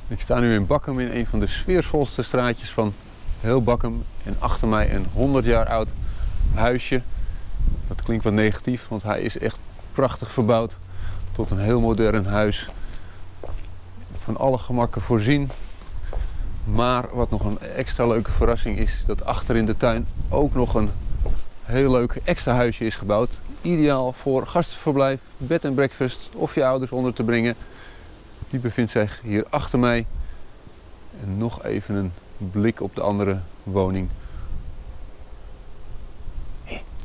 Ik sta nu in Bakkum in een van de sfeervolste straatjes van heel Bakkum. En achter mij een 100 jaar oud huisje. Dat klinkt wat negatief, want hij is echt prachtig verbouwd tot een heel modern huis. Van alle gemakken voorzien. Maar wat nog een extra leuke verrassing is, dat achter in de tuin ook nog een heel leuk extra huisje is gebouwd. Ideaal voor gastenverblijf, bed en breakfast of je ouders onder te brengen. Die bevindt zich hier achter mij. En nog even een blik op de andere woning.